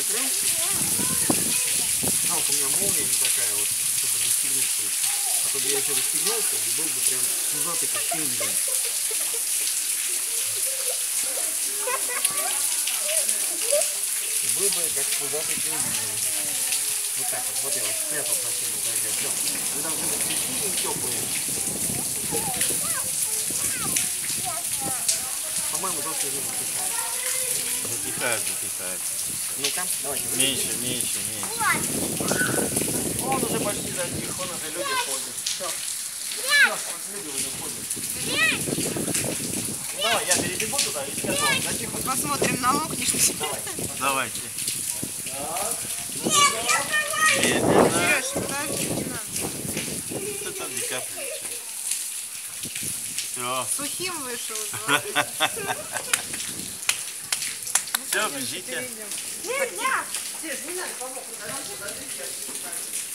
закрыл. Жалко, у меня молния не такая вот, чтобы застегнуться. А то бы я еще застегнулся, и был бы прям пузатый, как пингвин. Был бы как пузатый пингвин. Вот так вот. Вот я вас спрятал совсем в дождя. Все. Вы должны быть сухие и теплые. По-моему, дождь уже затихает. Затихает. Ну-ка, давайте. Меньше. Он уже почти затих, он уже люди ходят. Все. Все, люди уже ходят. Ну, давай, я перебегу туда и скажу вам, затих. Посмотрим, намокнешь ли. Давайте. Так. Медленно. Сереж, подожди, не надо. Что там не капли? Все. Сухим вышел. Все, бежите. Нельзя! Сереж, не надо, помог.